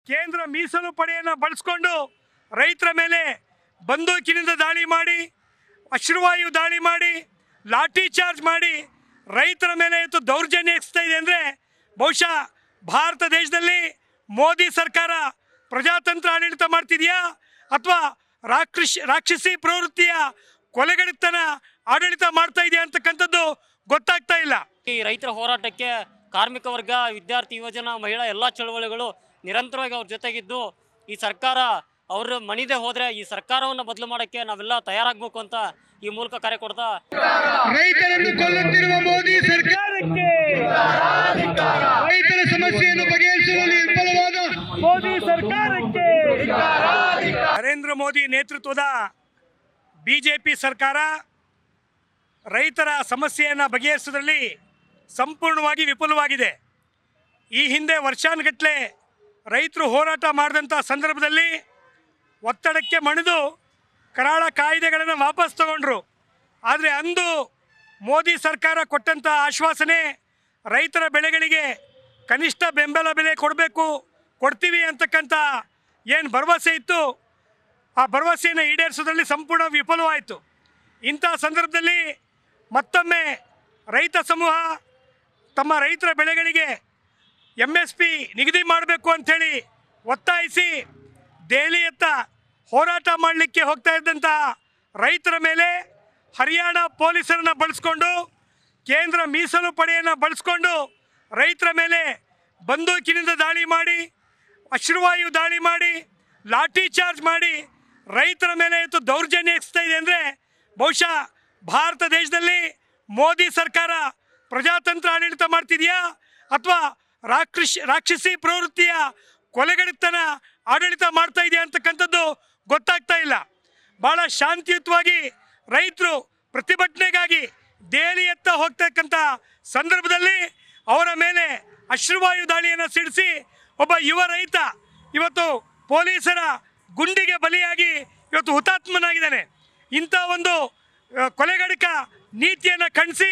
ಕೇಂದ್ರ ಮೀಸಲು ಪಡೆಯನ್ನು ಬಳಸ್ಕೊಂಡು ರೈತರ ಮೇಲೆ ಬಂದೂಕಿನಿಂದ ದಾಳಿ ಮಾಡಿ, ಅಶ್ರುವಾಯು ದಾಳಿ ಮಾಡಿ, ಲಾಠಿ ಚಾರ್ಜ್ ಮಾಡಿ ರೈತರ ಮೇಲೆ ಇವತ್ತು ದೌರ್ಜನ್ಯ ಎಸಗ್ತಾ ಇದೆ ಅಂದರೆ ಬಹುಶಃ ಭಾರತ ದೇಶದಲ್ಲಿ ಮೋದಿ ಸರ್ಕಾರ ಪ್ರಜಾತಂತ್ರ ಆಡಳಿತ ಮಾಡ್ತಿದೆಯಾ ಅಥವಾ ರಾಕ್ಷಸಿ ಪ್ರವೃತ್ತಿಯ ಕೊಲೆಗಡಿತನ ಆಡಳಿತ ಮಾಡ್ತಾ ಇದೆಯಾ ಅಂತಕ್ಕಂಥದ್ದು ಗೊತ್ತಾಗ್ತಾ ಇಲ್ಲ. ಈ ರೈತರ ಹೋರಾಟಕ್ಕೆ ಕಾರ್ಮಿಕ ವರ್ಗ, ವಿದ್ಯಾರ್ಥಿ, ಯುವಜನ, ಮಹಿಳಾ ಎಲ್ಲ ಚಳವಳಿಗಳು ನಿರಂತರವಾಗಿ ಅವ್ರ ಜೊತೆಗಿದ್ದು ಈ ಸರ್ಕಾರ ಅವರು ಮಣಿದೆ ಹೋದ್ರೆ ಈ ಸರ್ಕಾರವನ್ನು ಬದಲು ಮಾಡೋಕ್ಕೆ ನಾವೆಲ್ಲ ತಯಾರಾಗಬೇಕು ಅಂತ ಈ ಮೂಲಕ ಕರೆ ಕೊಡ್ತಾ ರೈತರನ್ನು ಕೊಲ್ಲುತ್ತಿರುವ ಮೋದಿ ಸರ್ಕಾರಕ್ಕೆ, ರೈತರ ಸಮಸ್ಯೆಯನ್ನು ಬಗೆಹರಿಸುವಲ್ಲಿ ವಿಫಲವಾದ ಮೋದಿ ಸರ್ಕಾರಕ್ಕೆ, ನರೇಂದ್ರ ಮೋದಿ ನೇತೃತ್ವದ ಬಿಜೆಪಿ ಸರ್ಕಾರ ರೈತರ ಸಮಸ್ಯೆಯನ್ನು ಬಗೆಹರಿಸುವುದರಲ್ಲಿ ಸಂಪೂರ್ಣವಾಗಿ ವಿಫಲವಾಗಿದೆ. ಈ ಹಿಂದೆ ವರ್ಷಾನುಗಟ್ಟಲೆ ರೈತರು ಹೋರಾಟ ಮಾಡಿದಂಥ ಸಂದರ್ಭದಲ್ಲಿ ಒತ್ತಡಕ್ಕೆ ಮಣಿದು ಕರಾಳ ಕಾಯ್ದೆಗಳನ್ನು ವಾಪಸ್ ತಗೊಂಡ್ರು. ಆದರೆ ಅಂದು ಮೋದಿ ಸರ್ಕಾರ ಕೊಟ್ಟಂಥ ಆಶ್ವಾಸನೆ ರೈತರ ಬೆಳೆಗಳಿಗೆ ಕನಿಷ್ಠ ಬೆಂಬಲ ಬೆಲೆ ಕೊಡ್ತೀವಿ ಅಂತಕ್ಕಂಥ ಏನು ಭರವಸೆ ಇತ್ತು, ಆ ಭರವಸೆಯನ್ನು ಈಡೇರಿಸೋದ್ರಲ್ಲಿ ಸಂಪೂರ್ಣ ವಿಫಲವಾಯಿತು. ಇಂಥ ಸಂದರ್ಭದಲ್ಲಿ ಮತ್ತೊಮ್ಮೆ ರೈತ ಸಮೂಹ ತಮ್ಮ ರೈತರ ಬೆಳೆಗಳಿಗೆ MSP ನಿಗದಿ ಮಾಡಬೇಕು ಅಂಥೇಳಿ ಒತ್ತಾಯಿಸಿ ದೆಹಲಿಯತ್ತ ಹೋರಾಟ ಮಾಡಲಿಕ್ಕೆ ಹೋಗ್ತಾ ಇದ್ದಂಥ ರೈತರ ಮೇಲೆ ಹರಿಯಾಣ ಪೊಲೀಸರನ್ನು ಬಳಸ್ಕೊಂಡು, ಕೇಂದ್ರ ಮೀಸಲು ಪಡೆಯನ್ನು ಬಳಸ್ಕೊಂಡು ರೈತರ ಮೇಲೆ ಬಂದೂಕಿನಿಂದ ದಾಳಿ ಮಾಡಿ, ಅಶ್ರುವಾಯು ದಾಳಿ ಮಾಡಿ, ಲಾಠಿ ಚಾರ್ಜ್ ಮಾಡಿ ರೈತರ ಮೇಲೆ ಇವತ್ತು ದೌರ್ಜನ್ಯ ಎಸಗ್ತಾ ಇದೆ ಅಂದರೆ ಬಹುಶಃ ಭಾರತ ದೇಶದಲ್ಲಿ ಮೋದಿ ಸರ್ಕಾರ ಪ್ರಜಾತಂತ್ರ ಆಡಳಿತ ಮಾಡ್ತಿದೆಯಾ ಅಥವಾ ರಾಕ್ಷಸಿ ಪ್ರವೃತ್ತಿಯ ಕೊಲೆಗಡಿತನ ಆಡಳಿತ ಮಾಡ್ತಾ ಇದೆಯಾ ಅಂತಕ್ಕಂಥದ್ದು ಗೊತ್ತಾಗ್ತಾ ಇಲ್ಲ. ಭಾಳ ಶಾಂತಿಯುತವಾಗಿ ರೈತರು ಪ್ರತಿಭಟನೆಗಾಗಿ ದೆಹಲಿಯತ್ತ ಹೋಗ್ತಕ್ಕಂಥ ಸಂದರ್ಭದಲ್ಲಿ ಅವರ ಮೇಲೆ ಅಶ್ರುವಾಯು ದಾಳಿಯನ್ನು ಸಿಡಿಸಿ ಒಬ್ಬ ಯುವ ರೈತ ಇವತ್ತು ಪೊಲೀಸರ ಗುಂಡಿಗೆ ಬಲಿಯಾಗಿ ಇವತ್ತು ಹುತಾತ್ಮನಾಗಿದ್ದಾನೆ. ಇಂಥ ಒಂದು ಕೊಲೆಗಡಿಕ ನೀತಿಯನ್ನು ಖಂಡಿಸಿ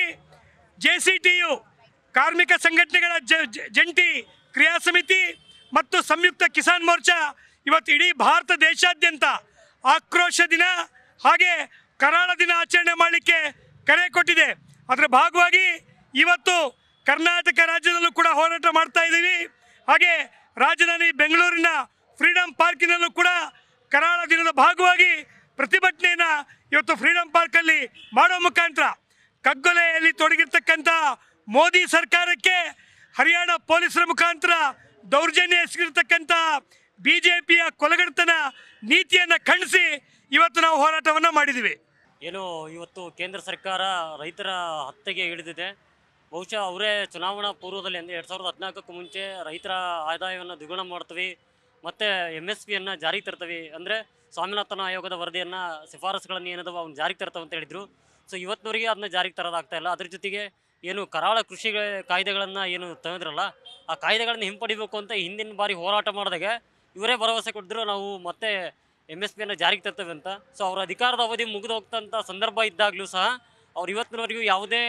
JCTU ಕಾರ್ಮಿಕ ಸಂಘಟನೆಗಳ ಜಂಟಿ ಕ್ರಿಯಾ ಸಮಿತಿ ಮತ್ತು ಸಂಯುಕ್ತ ಕಿಸಾನ್ ಮೋರ್ಚಾ ಇವತ್ತು ಇಡೀ ಭಾರತ ದೇಶಾದ್ಯಂತ ಆಕ್ರೋಶ ದಿನ ಹಾಗೆ ಕರಾಳ ದಿನ ಆಚರಣೆ ಮಾಡಲಿಕ್ಕೆ ಕರೆ ಕೊಟ್ಟಿದೆ. ಅದರ ಭಾಗವಾಗಿ ಇವತ್ತು ಕರ್ನಾಟಕ ರಾಜ್ಯದಲ್ಲೂ ಕೂಡ ಹೋರಾಟ ಮಾಡ್ತಾ ಇದ್ದೀವಿ. ಹಾಗೆ ರಾಜಧಾನಿ ಬೆಂಗಳೂರಿನ ಫ್ರೀಡಂ ಪಾರ್ಕಿನಲ್ಲೂ ಕೂಡ ಕರಾಳ ದಿನದ ಭಾಗವಾಗಿ ಪ್ರತಿಭಟನೆಯನ್ನು ಇವತ್ತು ಫ್ರೀಡಂ ಪಾರ್ಕಲ್ಲಿ ಮಾಡೋ ಮುಖಾಂತರ ಕಗ್ಗೊಲೆಯಲ್ಲಿ ತೊಡಗಿರ್ತಕ್ಕಂಥ ಮೋದಿ ಸರ್ಕಾರಕ್ಕೆ ಹರಿಯಾಣ ಪೊಲೀಸರ ಮುಖಾಂತರ ದೌರ್ಜನ್ಯ ಎಸಗಿರ್ತಕ್ಕಂಥ BJPಯ ಕೊಲೆಗಡಿತನ ನೀತಿಯನ್ನು ಖಂಡಿಸಿ ಇವತ್ತು ನಾವು ಹೋರಾಟವನ್ನು ಮಾಡಿದ್ದೀವಿ. ಏನು ಇವತ್ತು ಕೇಂದ್ರ ಸರ್ಕಾರ ರೈತರ ಹತ್ಯೆಗೆ ಇಳಿದಿದೆ. ಬಹುಶಃ ಅವರೇ ಚುನಾವಣಾ ಪೂರ್ವದಲ್ಲಿ ಅಂದರೆ 2014ಕ್ಕೂ ಮುಂಚೆ ರೈತರ ಆದಾಯವನ್ನು ದ್ವಿಗುಣ ಮಾಡ್ತೀವಿ ಮತ್ತು MSPಯನ್ನು ಜಾರಿಗೆ ತರ್ತೀವಿ ಅಂದರೆ ಸ್ವಾಮಿನಾಥನ್ ಆಯೋಗದ ವರದಿಯನ್ನು ಶಿಫಾರಸುಗಳನ್ನು ಏನದವ ಅವ್ನು ಜಾರಿಗೆ ತರ್ತವೆ ಅಂತ ಹೇಳಿದರು. ಸೊ ಇವತ್ತಿನವರೆಗೆ ಅದನ್ನ ಜಾರಿಗೆ ತರೋದಾಗ್ತಾ ಇಲ್ಲ. ಅದ್ರ ಜೊತೆಗೆ ಏನು ಕರಾಳ ಕೃಷಿ ಕಾಯ್ದೆಗಳನ್ನು ಏನು ತಂದಿದ್ರಲ್ಲ ಆ ಕಾಯ್ದೆಗಳನ್ನು ಹಿಂಪಡಿಬೇಕು ಅಂತ ಹಿಂದಿನ ಬಾರಿ ಹೋರಾಟ ಮಾಡಿದಾಗ ಇವರೇ ಭರವಸೆ ಕೊಟ್ಟಿದ್ರು, ನಾವು ಮತ್ತೆ MSPಯನ್ನು ಜಾರಿಗೆ ತರ್ತೇವೆ ಅಂತ. ಸೊ ಅವರ ಅಧಿಕಾರದ ಅವಧಿ ಮುಗಿದು ಹೋಗ್ತಂಥ ಸಂದರ್ಭ ಇದ್ದಾಗಲೂ ಸಹ ಅವ್ರು ಇವತ್ತಿನವರೆಗೂ ಯಾವುದೇ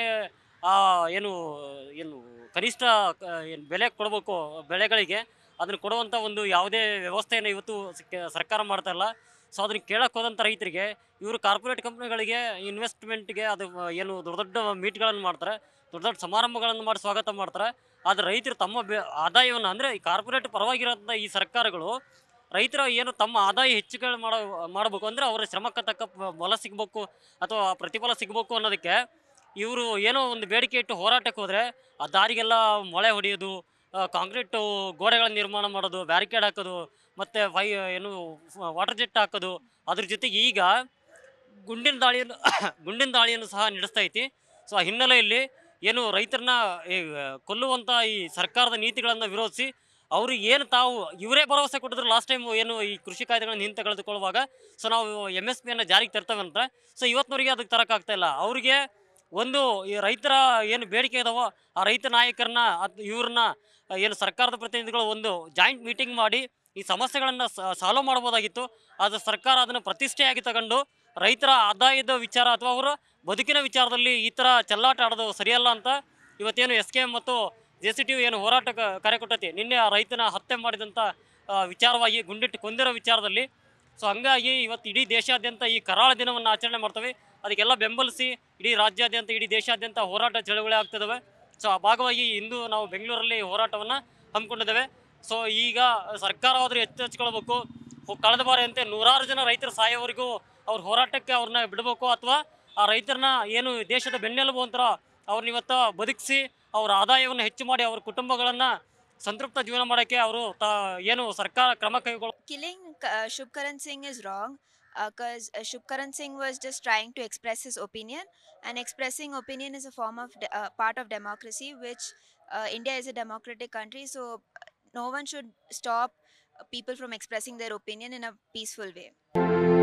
ಏನು ಕನಿಷ್ಠ ಏನು ಬೆಲೆ ಕೊಡಬೇಕು ಬೆಳೆಗಳಿಗೆ ಅದನ್ನು ಕೊಡುವಂಥ ಒಂದು ಯಾವುದೇ ವ್ಯವಸ್ಥೆಯನ್ನು ಇವತ್ತು ಸರ್ಕಾರ ಮಾಡ್ತಾ ಇಲ್ಲ. ಸೊ ಅದನ್ನು ಕೇಳಕ್ಕೆ ಹೋದಂಥ ರೈತರಿಗೆ ಇವರು ಕಾರ್ಪೊರೇಟ್ ಕಂಪ್ನಿಗಳಿಗೆ ಇನ್ವೆಸ್ಟ್ಮೆಂಟ್ಗೆ ಅದು ಏನು ದೊಡ್ಡ ದೊಡ್ಡ ಮೀಟ್ಗಳನ್ನು ಮಾಡ್ತಾರೆ, ದೊಡ್ಡ ದೊಡ್ಡ ಸಮಾರಂಭಗಳನ್ನು ಮಾಡಿ ಸ್ವಾಗತ ಮಾಡ್ತಾರೆ. ಆದರೆ ರೈತರು ತಮ್ಮ ಆದಾಯವನ್ನು ಅಂದರೆ ಈ ಕಾರ್ಪೊರೇಟ್ ಪರವಾಗಿರೋಂಥ ಈ ಸರ್ಕಾರಗಳು ರೈತರ ಏನು ತಮ್ಮ ಆದಾಯ ಹೆಚ್ಚುಗಳು ಮಾಡಬೇಕು ಅಂದರೆ ಅವರ ಶ್ರಮಕ್ಕೆ ತಕ್ಕ ಫಲ ಸಿಗಬೇಕು ಅಥವಾ ಪ್ರತಿಫಲ ಸಿಗಬೇಕು ಅನ್ನೋದಕ್ಕೆ ಇವರು ಏನೋ ಒಂದು ಬೇಡಿಕೆ ಇಟ್ಟು ಹೋರಾಟಕ್ಕೆ ಹೋದರೆ ಆ ದಾರಿಗೆಲ್ಲ ಮೊಳೆ ಹೊಡೆಯೋದು, ಕಾಂಕ್ರೀಟು ಗೋಡೆಗಳನ್ನು ನಿರ್ಮಾಣ ಮಾಡೋದು, ಬ್ಯಾರಿಕೇಡ್ ಹಾಕೋದು ಮತ್ತು ಏನು ವಾಟರ್ ಜೆಟ್ ಹಾಕೋದು, ಅದ್ರ ಜೊತೆಗೆ ಈಗ ಗುಂಡಿನ ದಾಳಿಯನ್ನು ಸಹ ನಡೆಸ್ತಾ ಐತಿ. ಸೊ ಆ ಹಿನ್ನೆಲೆಯಲ್ಲಿ ಏನು ರೈತರನ್ನ ಕೊಲ್ಲುವಂಥ ಈ ಸರ್ಕಾರದ ನೀತಿಗಳನ್ನು ವಿರೋಧಿಸಿ ಅವರು ಏನು ತಾವು ಇವರೇ ಭರವಸೆ ಕೊಟ್ಟಿದ್ರು ಲಾಸ್ಟ್ ಟೈಮ್ ಏನು ಈ ಕೃಷಿ ಕಾಯ್ದೆಗಳನ್ನು ಹಿಂತೆಗೆದುಕೊಳ್ಳುವಾಗ. ಸೊ ನಾವು MSPಯನ್ನು ಜಾರಿಗೆ ತರ್ತೇವೆ ಅಂತ. ಸೊ ಇವತ್ತಿನವರೆಗೆ ಅದಕ್ಕೆ ತರೋಕ್ಕಾಗ್ತಾ ಇಲ್ಲ. ಅವರಿಗೆ ಒಂದು ಈ ರೈತರ ಏನು ಬೇಡಿಕೆ ಇದಾವೋ ಆ ರೈತ ನಾಯಕರನ್ನ ಇವ್ರನ್ನ ಏನು ಸರ್ಕಾರದ ಪ್ರತಿನಿಧಿಗಳು ಒಂದು ಜಾಯಿಂಟ್ ಮೀಟಿಂಗ್ ಮಾಡಿ ಈ ಸಮಸ್ಯೆಗಳನ್ನು ಸಾಲ್ವ್ ಮಾಡ್ಬೋದಾಗಿತ್ತು. ಆದರೆ ಸರ್ಕಾರ ಅದನ್ನು ಪ್ರತಿಷ್ಠೆಯಾಗಿ ತಗೊಂಡು ರೈತರ ಆದಾಯದ ವಿಚಾರ ಅಥವಾ ಅವರ ಬದುಕಿನ ವಿಚಾರದಲ್ಲಿ ಈ ಥರ ಚೆಲ್ಲಾಟ ಆಡೋದು ಸರಿಯಲ್ಲ ಅಂತ ಇವತ್ತೇನು SKM ಮತ್ತು JCTU ಏನು ಹೋರಾಟ ಕರೆ ಕೊಟ್ಟೈತಿ. ನಿನ್ನೆ ಆ ರೈತನ ಹತ್ಯೆ ಮಾಡಿದಂಥ ವಿಚಾರವಾಗಿ ಗುಂಡಿಟ್ಟು ಕೊಂದಿರೋ ವಿಚಾರದಲ್ಲಿ. ಸೊ ಹಂಗಾಗಿ ಇವತ್ತು ಇಡೀ ದೇಶಾದ್ಯಂತ ಈ ಕರಾಳ ದಿನವನ್ನು ಆಚರಣೆ ಮಾಡ್ತೇವೆ. ಅದಕ್ಕೆಲ್ಲ ಬೆಂಬಲಿಸಿ ಇಡೀ ರಾಜ್ಯಾದ್ಯಂತ ಇಡೀ ದೇಶಾದ್ಯಂತ ಹೋರಾಟ ಚಳವಳಿ ಆಗ್ತಿದ್ದಾವೆ. ಸೊ ಆ ಭಾಗವಾಗಿ ಇಂದು ನಾವು ಬೆಂಗಳೂರಲ್ಲಿ ಹೋರಾಟವನ್ನು ಹಮ್ಮಿಕೊಂಡಿದ್ದೇವೆ. ಸೊ ಈಗ ಸರ್ಕಾರವಾದರೂ ಎಚ್ಚೆತ್ಕೊಳ್ಬೇಕು. ಕಳೆದ ಬಾರಿಯಂತೆ ನೂರಾರು ಜನ ರೈತರು ಸಾಯೋವರೆಗೂ ಅವ್ರ ಹೋರಾಟಕ್ಕೆ ಅವ್ರನ್ನ ಬಿಡಬೇಕು, ಅಥವಾ ಆ ರೈತರನ್ನ ಏನು ದೇಶದ ಬೆನ್ನೆಲುಬು ಅಂತಾರ ಅವ್ರನ್ನ ಇವತ್ತು ಬದುಕಿಸಿ ಅವ್ರ ಆದಾಯವನ್ನು ಹೆಚ್ಚು ಮಾಡಿ ಅವ್ರ ಕುಟುಂಬಗಳನ್ನು ಸಂತೃಪ್ತ ಜೀವನ ಮಾಡೋಕ್ಕೆ ಅವರು ಏನು ಸರ್ಕಾರ ಕ್ರಮ ಕೈಗೊಳ್ಳ. Killing Shubkaran Singh is wrong because Shubkaran Singh was just trying to express his opinion, and expressing opinion is a form of part of democracy, which India is a democratic country, so no one should stop people from expressing their opinion in a peaceful way.